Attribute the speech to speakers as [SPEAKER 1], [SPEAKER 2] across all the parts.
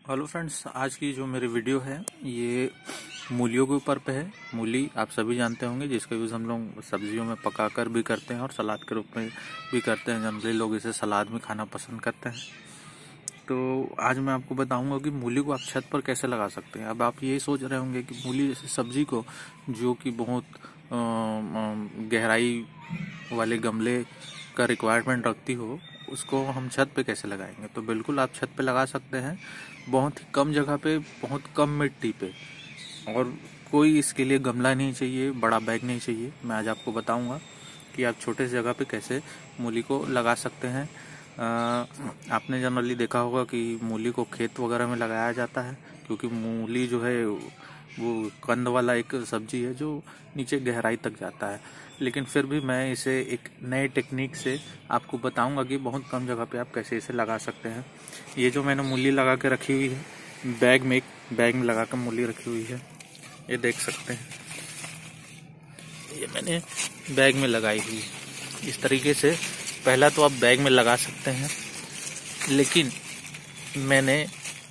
[SPEAKER 1] Hello friends, आज की जो मेरी वीडियो है ये मूलियों के ऊपर पे है। मूली आप सभी जानते होंगे, जिसका यूज़ हम लोग सब्जियों में पकाकर भी करते हैं और सलाद के रूप में भी करते हैं। जनरली लोग इसे सलाद में खाना पसंद करते हैं। तो आज मैं आपको बताऊंगा कि मूली को आप छत पर कैसे लगा सकते हैं। अब आप ये सोच रहे होंगे कि मूली जैसी सब्जी को, जो कि बहुत गहराई वाले गमले का रिक्वायरमेंट रखती हो, उसको हम छत पे कैसे लगाएंगे। तो बिल्कुल आप छत पे लगा सकते हैं, बहुत ही कम जगह पे, बहुत कम मिट्टी पे। और कोई इसके लिए गमला नहीं चाहिए, बड़ा बैग नहीं चाहिए। मैं आज आपको बताऊंगा कि आप छोटे से जगह पे कैसे मूली को लगा सकते हैं। आपने जनरली देखा होगा कि मूली को खेत वगैरह में लगाया जाता है, क्योंकि मूली जो है वो कंद वाला एक सब्जी है जो नीचे गहराई तक जाता है। लेकिन फिर भी मैं इसे एक नए टेक्निक से आपको बताऊंगा कि बहुत कम जगह पे आप कैसे इसे लगा सकते हैं। ये जो मैंने मूली लगा के रखी हुई है, बैग में लगा कर मूली रखी हुई है, ये देख सकते हैं। ये मैंने बैग में लगाई हुई है इस तरीके से। पहला तो आप बैग में लगा सकते हैं, लेकिन मैंने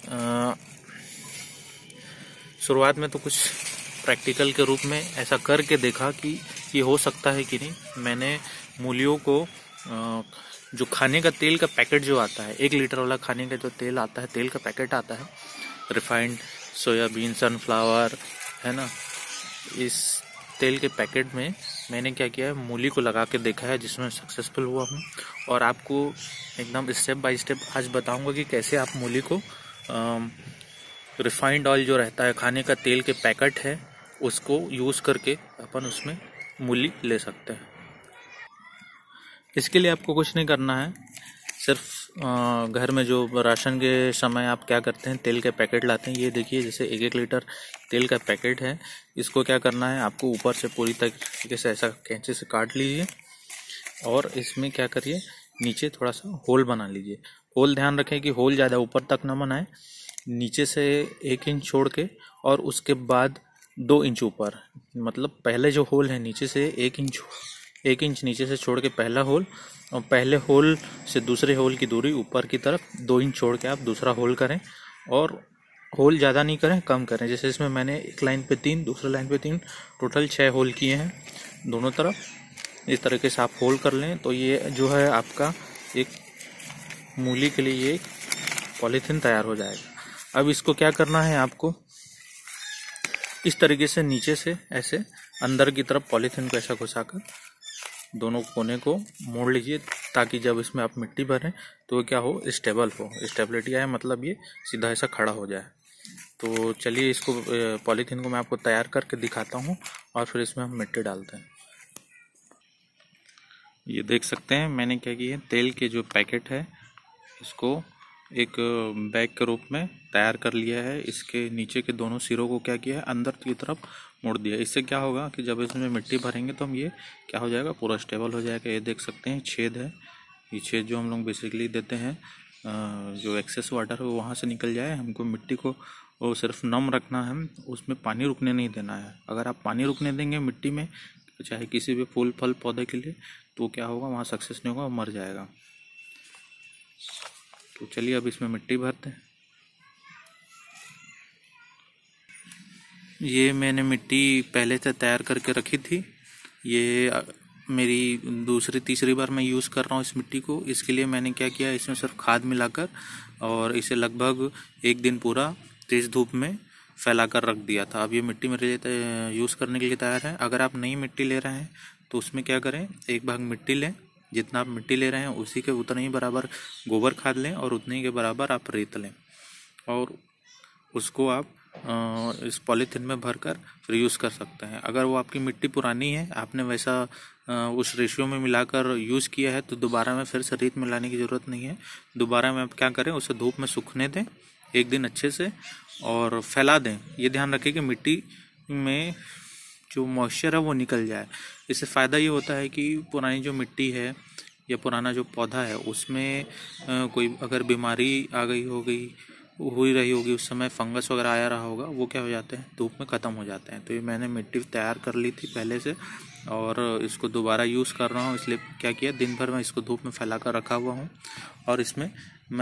[SPEAKER 1] शुरुआत में तो कुछ प्रैक्टिकल के रूप में ऐसा करके देखा कि ये हो सकता है कि नहीं। मैंने मूलियों को जो खाने का तेल का पैकेट जो आता है, 1 लीटर वाला खाने का जो तेल आता है, तेल का पैकेट आता है, रिफाइंड सोयाबीन, सनफ्लावर, है ना, इस तेल के पैकेट में मैंने क्या किया है, मूली को लगा के देखा है, जिसमें सक्सेसफुल हुआ हूँ। और आपको एकदम स्टेप बाय स्टेप आज बताऊंगा कि कैसे आप मूली को रिफाइंड ऑयल जो रहता है, खाने का तेल के पैकेट है, उसको यूज़ करके अपन उसमें मूली ले सकते हैं। इसके लिए आपको कुछ नहीं करना है, सिर्फ घर में जो राशन के समय आप क्या करते हैं, तेल के पैकेट लाते हैं। ये देखिए, जैसे 1-1 लीटर तेल का पैकेट है, इसको क्या करना है, आपको ऊपर से पूरी तरीके से ऐसा कैंची से काट लीजिए और इसमें क्या करिए, नीचे थोड़ा सा होल बना लीजिए। होल ध्यान रखें कि होल ज़्यादा ऊपर तक ना बनाए, नीचे से 1 इंच छोड़ के और उसके बाद 2 इंच ऊपर। मतलब पहले जो होल है नीचे से 1 इंच नीचे से छोड़ के पहला होल, और पहले होल से दूसरे होल की दूरी ऊपर की तरफ 2 इंच छोड़ के आप दूसरा होल करें। और होल ज़्यादा नहीं करें, कम करें। जैसे इसमें मैंने एक लाइन पे 3, दूसरे लाइन पे 3, टोटल 6 होल किए हैं दोनों तरफ। इस तरीके से आप होल कर लें तो ये जो है आपका एक मूली के लिए ये पॉलीथीन तैयार हो जाएगा। अब इसको क्या करना है, आपको इस तरीके से नीचे से ऐसे अंदर की तरफ पॉलीथीन को ऐसा घुसाकर दोनों कोने को मोड़ लीजिए, ताकि जब इसमें आप मिट्टी भरें तो क्या हो, स्टेबल हो। स्टेबिलिटी आए मतलब ये सीधा ऐसा खड़ा हो जाए। तो चलिए, इसको पॉलीथीन को मैं आपको तैयार करके दिखाता हूँ और फिर इसमें हम मिट्टी डालते हैं। ये देख सकते हैं मैंने क्या किया, तेल के जो पैकेट है इसको एक बैग के रूप में तैयार कर लिया है। इसके नीचे के दोनों सिरों को क्या किया है, अंदर की तरफ मोड़ दिया। इससे क्या होगा कि जब इसमें मिट्टी भरेंगे तो हम ये क्या हो जाएगा, पूरा स्टेबल हो जाएगा। ये देख सकते हैं छेद है, ये छेद जो हम लोग बेसिकली देते हैं, जो एक्सेस वाटर है वो वहाँ से निकल जाए। हमको मिट्टी को वो सिर्फ नम रखना है, उसमें पानी रुकने नहीं देना है। अगर आप पानी रुकने देंगे मिट्टी में, चाहे किसी भी फूल फल पौधे के लिए, तो क्या होगा, वहाँ सक्सेस नहीं होगा, वो मर जाएगा। तो चलिए अब इसमें मिट्टी भरते हैं। ये मैंने मिट्टी पहले से तैयार करके रखी थी। ये मेरी दूसरी तीसरी बार मैं यूज़ कर रहा हूँ इस मिट्टी को। इसके लिए मैंने क्या किया, इसमें सिर्फ खाद मिलाकर और इसे लगभग 1 दिन पूरा तेज़ धूप में फैला कर रख दिया था। अब ये मिट्टी मेरे लिए यूज़ करने के लिए तैयार है। अगर आप नई मिट्टी ले रहे हैं तो उसमें क्या करें, 1 भाग मिट्टी लें, जितना आप मिट्टी ले रहे हैं उसी के उतना ही बराबर गोबर खाद लें और उतने ही के बराबर आप रेत लें, और उसको आप इस पॉलीथीन में भरकर फिर यूज़ कर सकते हैं। अगर वो आपकी मिट्टी पुरानी है, आपने वैसा उस रेशियो में मिलाकर यूज़ किया है, तो दोबारा में फिर से रेत मिलाने की ज़रूरत नहीं है। दोबारा में आप क्या करें, उसे धूप में सूखने दें 1 दिन अच्छे से और फैला दें। ये ध्यान रखें कि मिट्टी में जो मॉइस्चर है वो निकल जाए। इससे फ़ायदा ये होता है कि पुरानी जो मिट्टी है या पुराना जो पौधा है उसमें कोई अगर बीमारी आ गई हुई रही होगी, उस समय फंगस वगैरह आया रहा होगा, वो क्या हो जाते हैं, धूप में ख़त्म हो जाते हैं। तो ये मैंने मिट्टी तैयार कर ली थी पहले से और इसको दोबारा यूज़ कर रहा हूँ। इसलिए क्या किया, दिन भर मैं इसको धूप में फैला कर रखा हुआ हूँ और इसमें मैं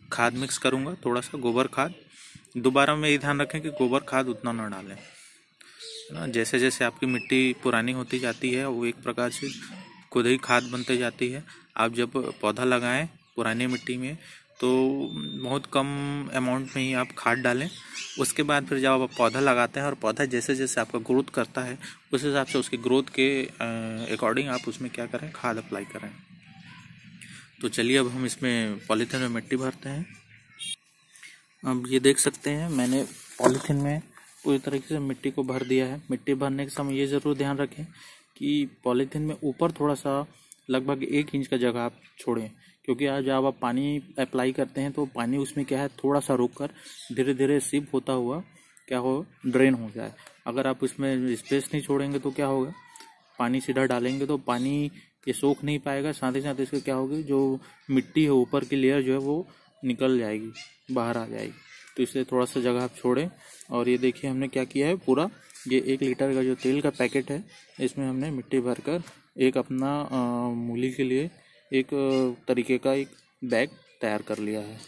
[SPEAKER 1] खाद मिक्स करूँगा, थोड़ा सा गोबर खाद। दोबारा में ये ध्यान रखें कि गोबर खाद उतना ना डालें, है ना। जैसे जैसे आपकी मिट्टी पुरानी होती जाती है वो एक प्रकार से खुद ही खाद बनते जाती है। आप जब पौधा लगाएं पुरानी मिट्टी में तो बहुत कम अमाउंट में ही आप खाद डालें। उसके बाद फिर जब आप पौधा लगाते हैं और पौधा जैसे जैसे आपका ग्रोथ करता है उस हिसाब से उसकी ग्रोथ के अकॉर्डिंग आप उसमें क्या करें, खाद अप्लाई करें। तो चलिए अब हम इसमें पॉलीथीन में मिट्टी भरते हैं। अब ये देख सकते हैं मैंने पॉलीथीन में पूरी तरीके से मिट्टी को भर दिया है। मिट्टी भरने के समय ये ज़रूर ध्यान रखें कि पॉलीथीन में ऊपर थोड़ा सा लगभग 1 इंच का जगह आप छोड़ें, क्योंकि आज जब आप पानी अप्लाई करते हैं तो पानी उसमें क्या है थोड़ा सा रुक कर धीरे धीरे सिप होता हुआ क्या हो ड्रेन हो जाए। अगर आप इसमें स्पेस नहीं छोड़ेंगे तो क्या होगा, पानी सीधा डालेंगे तो पानी ये सोख नहीं पाएगा, साथ ही साथ इसके क्या होगी जो मिट्टी है ऊपर की लेयर जो है वो निकल जाएगी, बाहर आ जाएगी। तो इसलिए थोड़ा सा जगह आप छोड़ें। और ये देखिए हमने क्या किया है, पूरा ये 1 लीटर का जो तेल का पैकेट है इसमें हमने मिट्टी भरकर एक अपना मूली के लिए एक तरीके का एक बैग तैयार कर लिया है।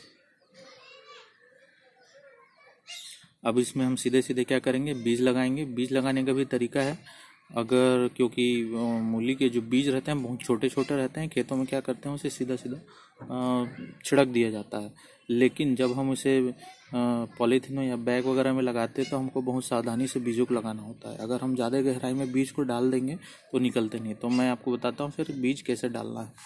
[SPEAKER 1] अब इसमें हम सीधे सीधे क्या करेंगे, बीज लगाएंगे। बीज लगाने का भी तरीका है, अगर क्योंकि मूली के जो बीज रहते हैं बहुत छोटे छोटे रहते हैं, खेतों में क्या करते हैं उसे सीधा सीधा छिड़क दिया जाता है। लेकिन जब हम उसे पॉलीथीन में या बैग वगैरह में लगाते हैं तो हमको बहुत सावधानी से बीजों को लगाना होता है। अगर हम ज़्यादा गहराई में बीज को डाल देंगे तो निकलते नहीं। तो मैं आपको बताता हूँ फिर बीज कैसे डालना है।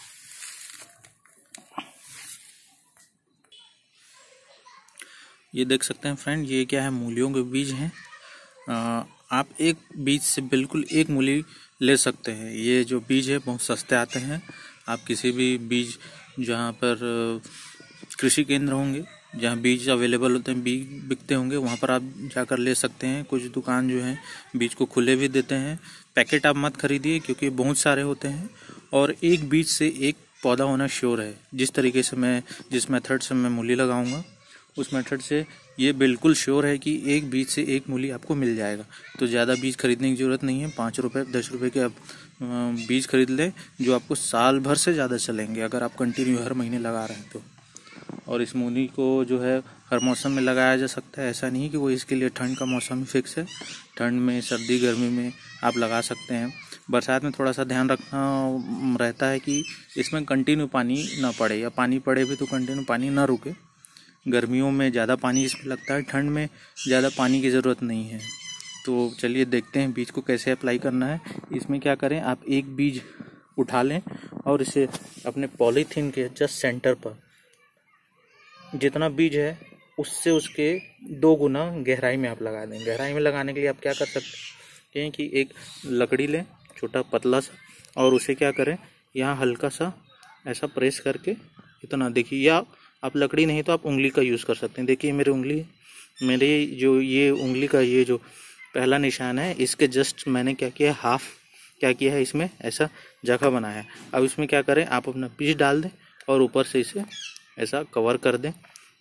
[SPEAKER 1] ये देख सकते हैं फ्रेंड, ये क्या है, मूलियों के बीज हैं। आप एक बीज से बिल्कुल एक मूली ले सकते हैं। ये जो बीज है बहुत सस्ते आते हैं। आप किसी भी बीज जहाँ पर कृषि केंद्र होंगे जहाँ बीज अवेलेबल होते हैं, बीज बिकते होंगे, वहाँ पर आप जाकर ले सकते हैं। कुछ दुकान जो है बीज को खुले भी देते हैं। पैकेट आप मत खरीदिए क्योंकि बहुत सारे होते हैं और एक बीज से एक पौधा होना श्योर है। जिस तरीके से जिस मेथड से मैं मूली लगाऊंगा उस मेथड से ये बिल्कुल श्योर है कि एक बीज से एक मूली आपको मिल जाएगा। तो ज़्यादा बीज खरीदने की ज़रूरत नहीं है। 5 रुपये 10 रुपये के आप बीज खरीद लें जो आपको साल भर से ज़्यादा चलेंगे अगर आप कंटिन्यू हर महीने लगा रहे हैं तो। और इस मूली को जो है हर मौसम में लगाया जा सकता है, ऐसा नहीं कि वो इसके लिए ठंड का मौसम ही फिक्स है। ठंड में, सर्दी, गर्मी में आप लगा सकते हैं। बरसात में थोड़ा सा ध्यान रखना रहता है कि इसमें कंटिन्यू पानी ना पड़े, या पानी पड़े भी तो कंटिन्यू पानी ना रुके। गर्मियों में ज़्यादा पानी इसमें लगता है, ठंड में ज़्यादा पानी की ज़रूरत नहीं है। तो चलिए देखते हैं बीज को कैसे अप्लाई करना है। इसमें क्या करें, आप एक बीज उठा लें और इसे अपने पॉलीथीन के जस्ट सेंटर पर, जितना बीज है उससे उसके 2 गुना गहराई में आप लगा दें। गहराई में लगाने के लिए आप क्या कर सकते हैं कि एक लकड़ी लें छोटा पतला सा, और उसे क्या करें यहाँ हल्का सा ऐसा प्रेस करके इतना, देखिए, या आप लकड़ी नहीं तो आप उंगली का यूज़ कर सकते हैं। देखिए मेरी उंगली, मेरे जो ये उंगली का ये जो पहला निशान है इसके जस्ट मैंने क्या किया, हाफ क्या किया है, इसमें ऐसा जगह बनाया है। अब इसमें क्या करें, आप अपना बीज डाल दें और ऊपर से इसे ऐसा कवर कर दें।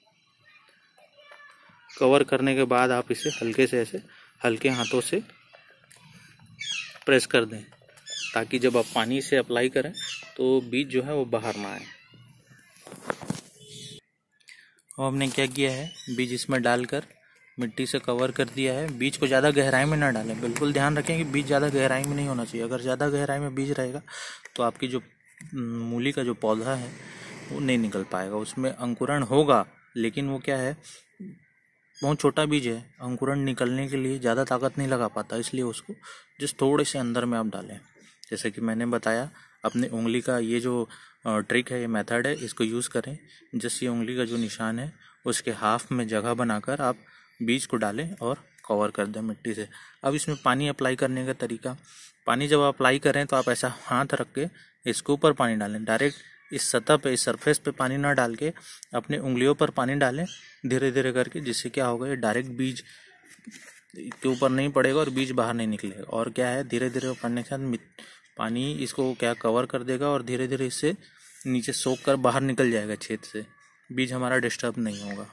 [SPEAKER 1] कवर करने के बाद आप इसे हल्के से ऐसे हल्के हाथों से प्रेस कर दें ताकि जब आप पानी से अप्लाई करें तो बीज जो है वो बाहर ना आए। और हमने क्या किया है, बीज इसमें डालकर मिट्टी से कवर कर दिया है। बीज को ज़्यादा गहराई में ना डालें, बिल्कुल ध्यान रखें कि बीज ज़्यादा गहराई में नहीं होना चाहिए। अगर ज़्यादा गहराई में बीज रहेगा तो आपकी जो मूली का जो पौधा है वो नहीं निकल पाएगा। उसमें अंकुरण होगा लेकिन वो क्या है, बहुत छोटा बीज है, अंकुरण निकलने के लिए ज़्यादा ताकत नहीं लगा पाता, इसलिए उसको जिस थोड़े से अंदर में आप डालें। जैसे कि मैंने बताया, अपने उंगली का ये जो ट्रिक है, ये मेथड है, इसको यूज़ करें। जिस ये उंगली का जो निशान है उसके हाफ में जगह बनाकर आप बीज को डालें और कवर कर दें मिट्टी से। अब इसमें पानी अप्लाई करने का तरीका, पानी जब आप अप्लाई करें तो आप ऐसा हाथ रख के इसके ऊपर पानी डालें। डायरेक्ट इस सतह पे, इस सरफेस पे पानी ना डाल के अपने उंगलियों पर पानी डालें धीरे धीरे करके, जिससे क्या होगा, ये डायरेक्ट बीज के ऊपर नहीं पड़ेगा और बीज बाहर नहीं निकलेगा। और क्या है, धीरे धीरे पड़ने के साथ पानी इसको क्या कवर कर देगा और धीरे धीरे इससे नीचे सोख कर बाहर निकल जाएगा छेद से, बीज हमारा डिस्टर्ब नहीं होगा।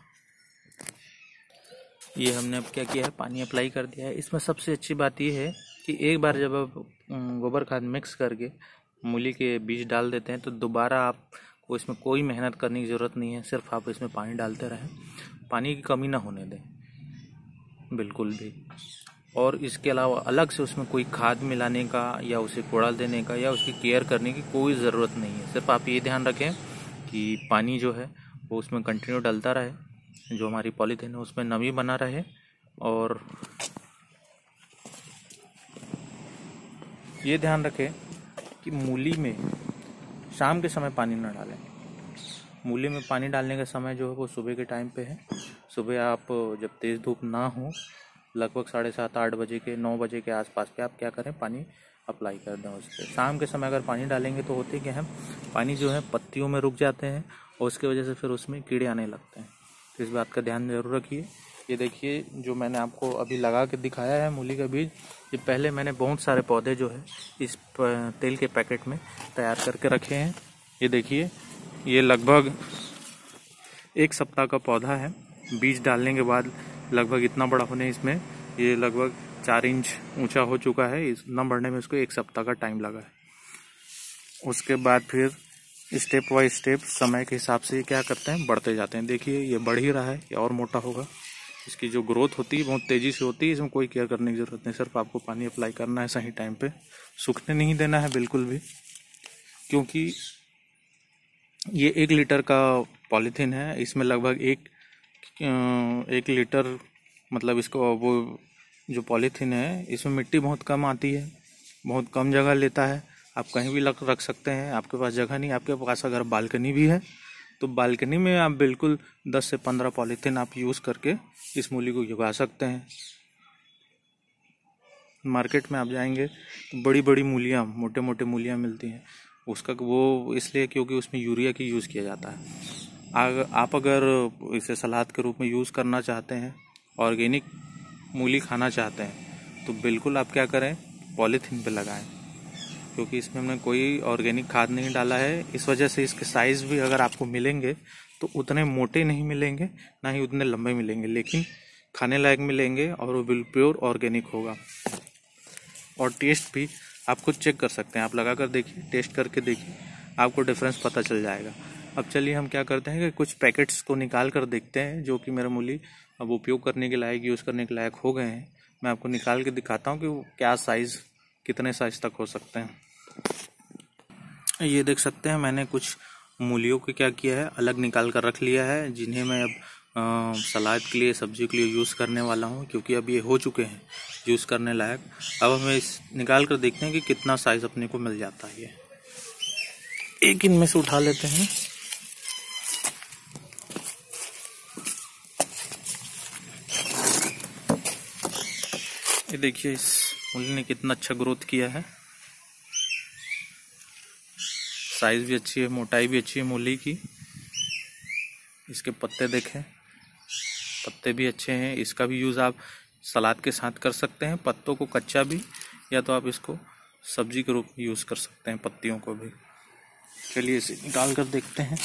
[SPEAKER 1] ये हमने अब क्या किया है, पानी अप्लाई कर दिया है। इसमें सबसे अच्छी बात ये है कि एक बार जब आप गोबर खाद मिक्स करके मूली के बीज डाल देते हैं तो दोबारा आप वो इसमें कोई मेहनत करने की ज़रूरत नहीं है, सिर्फ आप इसमें पानी डालते रहें, पानी की कमी ना होने दें बिल्कुल भी। और इसके अलावा अलग से उसमें कोई खाद मिलाने का या उसे कोड़ा देने का या उसकी केयर करने की कोई ज़रूरत नहीं है। सिर्फ आप ये ध्यान रखें कि पानी जो है वो उसमें कंटिन्यू डलता रहे, जो हमारी पॉलीथीन है उसमें नमी बना रहे, और ये ध्यान रखें कि मूली में शाम के समय पानी न डालें। मूली में पानी डालने का समय जो है वो सुबह के टाइम पे है। सुबह आप जब तेज़ धूप ना हो, लगभग 7:30-8 बजे के 9 बजे के आसपास पे आप क्या करें, पानी अप्लाई कर दें उस पर। शाम के समय अगर पानी डालेंगे तो होते क्या है, पानी जो है पत्तियों में रुक जाते हैं और उसकी वजह से फिर उसमें कीड़े आने लगते हैं। तो इस बात का ध्यान जरूर रखिए। ये देखिए जो मैंने आपको अभी लगा के दिखाया है मूली का बीज, ये पहले मैंने बहुत सारे पौधे जो है इस तेल के पैकेट में तैयार करके रखे हैं। ये देखिए ये लगभग 1 सप्ताह का पौधा है। बीज डालने के बाद लगभग इतना बड़ा होने इसमें, ये लगभग 4 इंच ऊंचा हो चुका है। इतना बढ़ने में इसको 1 सप्ताह का टाइम लगा है। उसके बाद फिर स्टेप बाय स्टेप समय के हिसाब से क्या करते हैं, बढ़ते जाते हैं। देखिए ये बढ़ ही रहा है, ये और मोटा होगा। इसकी जो ग्रोथ होती है बहुत तेज़ी से होती है, इसमें कोई केयर करने की ज़रूरत नहीं, सिर्फ आपको पानी अप्लाई करना है सही टाइम पे। सूखने नहीं देना है बिल्कुल भी, क्योंकि ये 1 लीटर का पॉलीथीन है। इसमें लगभग 1 लीटर, मतलब इसको वो जो पॉलीथीन है इसमें मिट्टी बहुत कम आती है, बहुत कम जगह लेता है। आप कहीं भी रख सकते हैं। आपके पास जगह नहीं, आपके पास अगर बालकनी भी है तो बालकनी में आप बिल्कुल 10 से 15 पॉलीथीन आप यूज़ करके इस मूली को उगा सकते हैं। मार्केट में आप जाएंगे तो बड़ी बड़ी मूलियाँ, मोटे मोटे मूलियाँ मिलती हैं। उसका वो इसलिए क्योंकि उसमें यूरिया की यूज़ किया जाता है। आप अगर इसे सलाद के रूप में यूज़ करना चाहते हैं, ऑर्गेनिक मूली खाना चाहते हैं, तो बिल्कुल आप क्या करें, पॉलीथीन पे लगाएं, क्योंकि इसमें हमने कोई ऑर्गेनिक खाद नहीं डाला है। इस वजह से इसके साइज़ भी अगर आपको मिलेंगे तो उतने मोटे नहीं मिलेंगे, ना ही उतने लंबे मिलेंगे, लेकिन खाने लायक मिलेंगे और वो बिल्कुल प्योर ऑर्गेनिक होगा। और टेस्ट भी आप खुद चेक कर सकते हैं, आप लगा कर देखिए, टेस्ट करके देखिए, आपको डिफरेंस पता चल जाएगा। अब चलिए हम क्या करते हैं कि कुछ पैकेट्स को निकाल कर देखते हैं, जो कि मेरा मूली अब उपयोग करने के लायक, यूज़ करने के लायक हो गए हैं। मैं आपको निकाल के दिखाता हूँ कि वो क्या साइज़, कितने साइज़ तक हो सकते हैं। ये देख सकते हैं मैंने कुछ मूलियों को क्या किया है, अलग निकाल कर रख लिया है, जिन्हें मैं अब सलाद के लिए, सब्जी के लिए यूज़ करने वाला हूँ, क्योंकि अब ये हो चुके हैं यूज़ करने लायक। अब हमें इस निकाल कर देखते हैं कि कितना साइज़ अपने को मिल जाता है। ये एक इनमें से उठा लेते हैं। ये देखिए इस मूली ने कितना अच्छा ग्रोथ किया है, साइज भी अच्छी है, मोटाई भी अच्छी है मूली की। इसके पत्ते देखें, पत्ते भी अच्छे हैं। इसका भी यूज़ आप सलाद के साथ कर सकते हैं, पत्तों को कच्चा भी, या तो आप इसको सब्जी के रूप में यूज़ कर सकते हैं, पत्तियों को भी। चलिए इसे निकाल कर देखते हैं।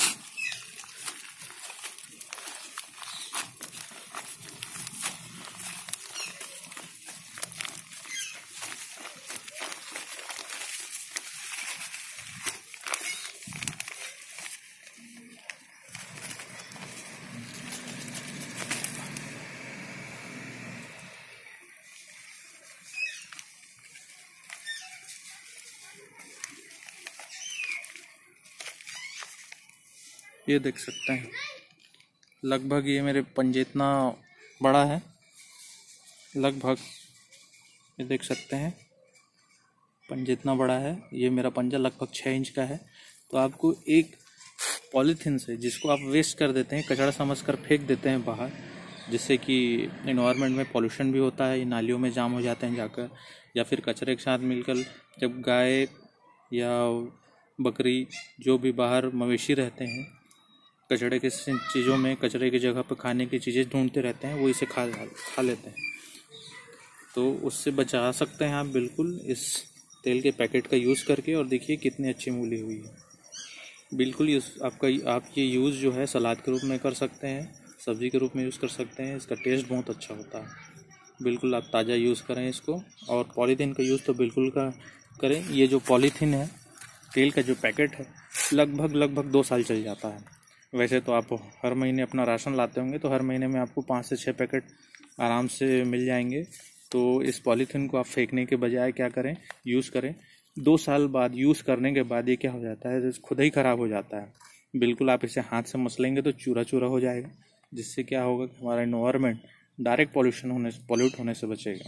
[SPEAKER 1] ये देख सकते हैं लगभग ये मेरे पंजे इतना बड़ा है, लगभग ये देख सकते हैं पंजे इतना बड़ा है। ये मेरा पंजा लगभग 6 इंच का है। तो आपको एक पॉलीथीन से, जिसको आप वेस्ट कर देते हैं, कचरा समझकर फेंक देते हैं बाहर, जिससे कि इन्वायरमेंट में पॉल्यूशन भी होता है, ये नालियों में जाम हो जाते हैं जाकर, या फिर कचरे के साथ मिलकर जब गाय या बकरी जो भी बाहर मवेशी रहते हैं, कचरे के चीज़ों में, कचरे की जगह पर खाने की चीज़ें ढूंढते रहते हैं, वो इसे खा लेते हैं। तो उससे बचा सकते हैं आप बिल्कुल इस तेल के पैकेट का यूज़ करके। और देखिए कितनी अच्छी मूली हुई है। बिल्कुल आप ये यूज़ जो है सलाद के रूप में कर सकते हैं, सब्ज़ी के रूप में यूज़ कर सकते हैं। इसका टेस्ट बहुत अच्छा होता है। बिल्कुल आप ताज़ा यूज़ करें इसको, और पॉलीथीन का यूज़ तो बिल्कुल करें। ये जो पॉलीथीन है तेल का जो पैकेट है लगभग 2 साल चल जाता है। वैसे तो आप हर महीने अपना राशन लाते होंगे तो हर महीने में आपको 5 से 6 पैकेट आराम से मिल जाएंगे। तो इस पॉलीथीन को आप फेंकने के बजाय क्या करें, यूज़ करें। 2 साल बाद यूज़ करने के बाद ये क्या हो जाता है, खुद ही ख़राब हो जाता है। बिल्कुल आप इसे हाथ से मसलेंगे तो चूरा चूरा हो जाएगा, जिससे क्या होगा कि हमारा इन्वायरमेंट डायरेक्ट पॉल्यूट होने से बचेगा।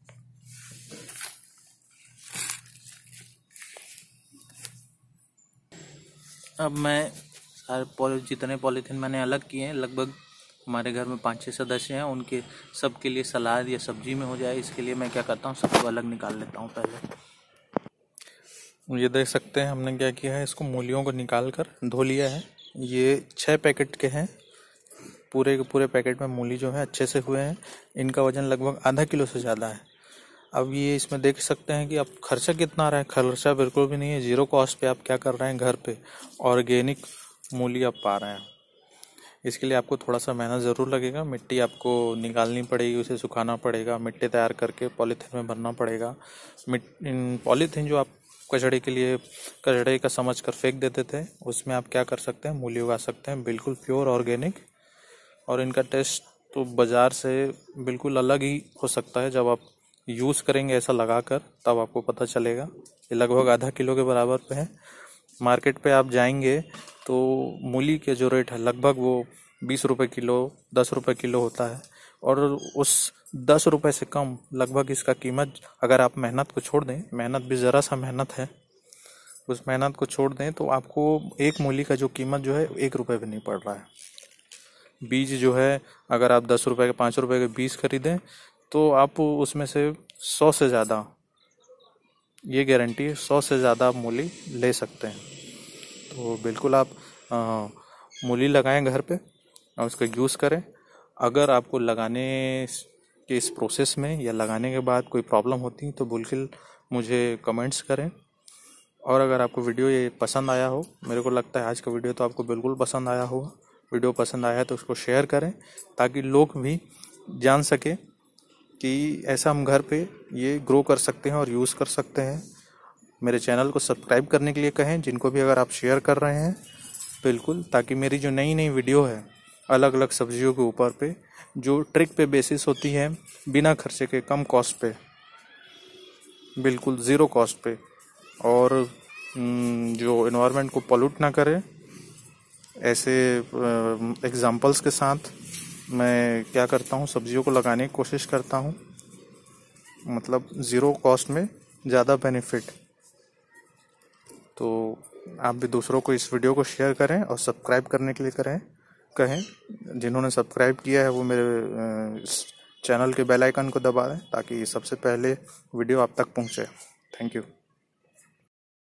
[SPEAKER 1] अब मैं सारे जितने पॉलीथीन मैंने अलग किए हैं, लगभग हमारे घर में 5-6 सदस्य हैं, उनके सबके लिए सलाद या सब्जी में हो जाए, इसके लिए मैं क्या करता हूँ, सबको अलग निकाल लेता हूँ पहले। ये देख सकते हैं हमने क्या किया है, इसको मूलियों को निकाल कर धो लिया है। ये 6 पैकेट के हैं, पूरे के पूरे पैकेट में मूली जो है अच्छे से हुए हैं। इनका वजन लगभग आधा किलो से ज़्यादा है। अब ये इसमें देख सकते हैं कि अब खर्चा कितना आ रहा है। खर्चा बिल्कुल भी नहीं है, जीरो कॉस्ट पे आप क्या कर रहे हैं, घर पे ऑर्गेनिक मूली आप पा रहे हैं। इसके लिए आपको थोड़ा सा मेहनत ज़रूर लगेगा। मिट्टी आपको निकालनी पड़ेगी, उसे सुखाना पड़ेगा, मिट्टी तैयार करके पॉलीथीन में भरना पड़ेगा। पॉलीथीन जो आप कचड़े का समझ कर फेंक देते थे, उसमें आप क्या कर सकते हैं, मूली उगा सकते हैं, बिल्कुल प्योर ऑर्गेनिक। और इनका टेस्ट तो बाज़ार से बिल्कुल अलग ही हो सकता है। जब आप यूज़ करेंगे ऐसा लगाकर तब आपको पता चलेगा। ये लगभग आधा किलो के बराबर पे है। मार्केट पे आप जाएंगे तो मूली के जो रेट है लगभग वो 20 रुपये किलो, 10 रुपये किलो होता है। और उस 10 रुपये से कम लगभग इसका कीमत, अगर आप मेहनत को छोड़ दें, मेहनत भी ज़रा सा मेहनत है, उस मेहनत को छोड़ दें तो आपको एक मूली का जो कीमत जो है 1 रुपये भी नहीं पड़ रहा है। बीज जो है अगर आप 10 रुपये के 5 रुपये के बीज खरीदें तो आप उसमें से 100 से ज़्यादा, ये गारंटी है, 100 से ज़्यादा मूली ले सकते हैं। तो बिल्कुल आप मूली लगाएं घर पे और उसका यूज़ करें। अगर आपको लगाने के इस प्रोसेस में या लगाने के बाद कोई प्रॉब्लम होती तो बिल्कुल मुझे कमेंट्स करें। और अगर आपको वीडियो ये पसंद आया हो, मेरे को लगता है आज का वीडियो तो आपको बिल्कुल पसंद आया होगा। वीडियो पसंद आया है तो उसको शेयर करें ताकि लोग भी जान सके कि ऐसा हम घर पे ये ग्रो कर सकते हैं और यूज़ कर सकते हैं। मेरे चैनल को सब्सक्राइब करने के लिए कहें जिनको भी अगर आप शेयर कर रहे हैं, बिल्कुल, ताकि मेरी जो नई नई वीडियो है अलग अलग सब्जियों के ऊपर पे, जो ट्रिक पे बेसिस होती है, बिना खर्चे के, कम कॉस्ट पे, बिल्कुल ज़ीरो कॉस्ट पे, और जो एनवायरनमेंट को पॉल्यूट ना करे, ऐसे एग्जाम्पल्स के साथ मैं क्या करता हूँ, सब्जियों को लगाने की कोशिश करता हूँ। मतलब ज़ीरो कॉस्ट में ज़्यादा बेनिफिट। तो आप भी दूसरों को इस वीडियो को शेयर करें और सब्सक्राइब करने के लिए कहें। जिन्होंने सब्सक्राइब किया है वो मेरे चैनल के बेल आइकन को दबा दें ताकि सबसे पहले वीडियो आप तक पहुँचे। Thank you.